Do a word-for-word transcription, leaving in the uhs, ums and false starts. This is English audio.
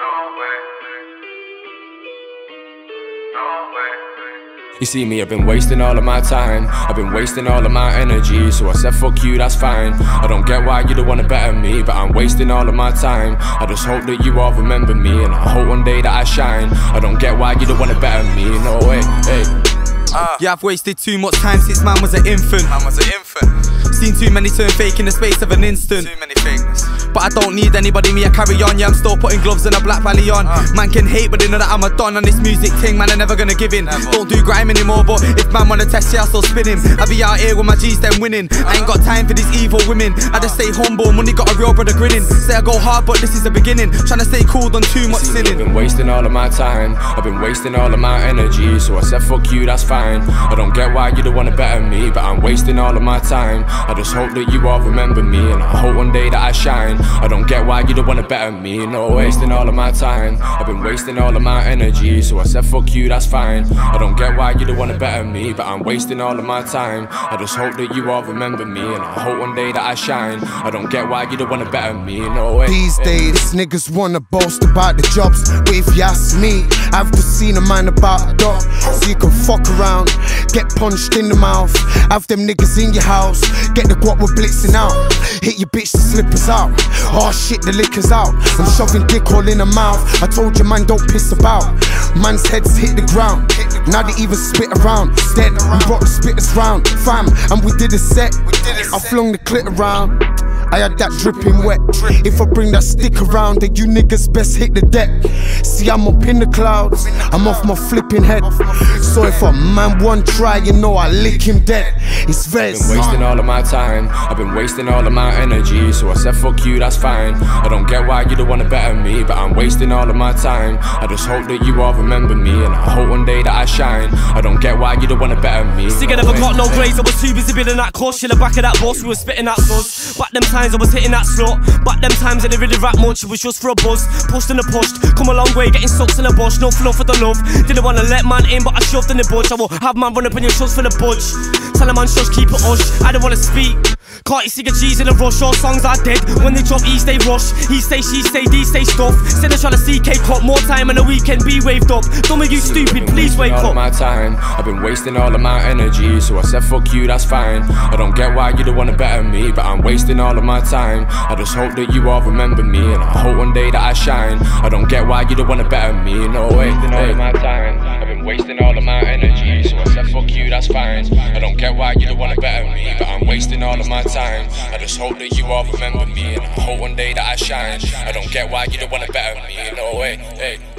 You see me, I've been wasting all of my time, I've been wasting all of my energy, so I said fuck you, that's fine. I don't get why you don't wanna better me, but I'm wasting all of my time. I just hope that you all remember me, and I hope one day that I shine. I don't get why you don't wanna better me, no way, hey. Uh, yeah, I've wasted too much time since man was an infant. Man was an infant. Seen too many turn fake in the space of an instant. Too many fakeness. But I don't need anybody, me I carry on. Yeah, I'm still putting gloves and a black valley on. uh. Man can hate, but they know that I'm a don on this music thing. Man, I'm never gonna give in. Never. Don't do grime anymore, but if man wanna test, yeah, I'll still spin him. I be out here with my G's, then winning. uh. I ain't got time for these evil women. I just stay humble, money got a real brother grinning. Say I go hard, but this is the beginning. Tryna stay cool, done too much sinning. I've been wasting all of my time, I've been wasting all of my energy, so I said fuck you, that's fine. I don't get why you don't wanna better me, but I'm wasting all of my time. I just hope that you all remember me, and I hope one day that I shine. I don't get why you don't wanna better me, no. Wasting all of my time, I've been wasting all of my energy, so I said fuck you, that's fine. I don't get why you don't wanna better me, but I'm wasting all of my time. I just hope that you all remember me, and I hope one day that I shine. I don't get why you don't wanna better me, no way. These days, niggas wanna boast about the jobs, but if you ask me, I've just seen a man about a dog. So you can fuck around, get punched in the mouth, have them niggas in your house, get the guap with blitzing out, hit your bitch, the slippers out. Oh shit, the liquor's out, I'm shoving dick all in her mouth. I told you man, don't piss about. Man's heads hit the ground, now they even spit around. Dead, we brought the spitters round, fam, and we did a set. I flung the clit around, I had that dripping wet. If I bring that stick around, then you niggas best hit the deck. See, I'm up in the clouds, I'm off my flipping head. So if a man want try, you know I lick him dead. It's very I've been wasting all of my time, I've been wasting all of my energy, so I said fuck you, that's fine. I don't get why you don't wanna better me, but I'm wasting all of my time. I just hope that you all remember me, and I hope one day that I shine. I don't get why you don't wanna better me. Stick I never got no grades, I was too busy building that course. In the back of that bus, we were spitting that suds. Back them times I was hitting that slot. Back them times I didn't really rap much, it was just for a buzz. Pushed and a pushed, come a long way, getting sucks in the bush. No flow for the love, didn't wanna let man in, but I shoved in the bush. I will have man run up in your shots for the budge. Tell a man shush, keep it hush, I don't wanna speak. Can't you see the G's in a rush? All songs are dead. When they drop E, stay rush. He say, she say, D say stuff. Instead of trying to see K cut, more time on the weekend be waved up. Don't make you stupid, please wake all up. Of my time, I've been wasting all of my energy, so I said fuck you, that's fine. I don't get why you don't wanna better me, but I'm wasting all of my time. I just hope that you all remember me, and I hope one day that I shine. I don't get why you don't wanna better me, no way. Wasting all of my time, I've been wasting all of my energy, so I said fuck you, that's fine. I don't get why you don't wanna better me, but I'm wasting all of my time. I just hope that you all remember me, and I hope one day that I shine. I don't get why you don't wanna better me, no way, hey.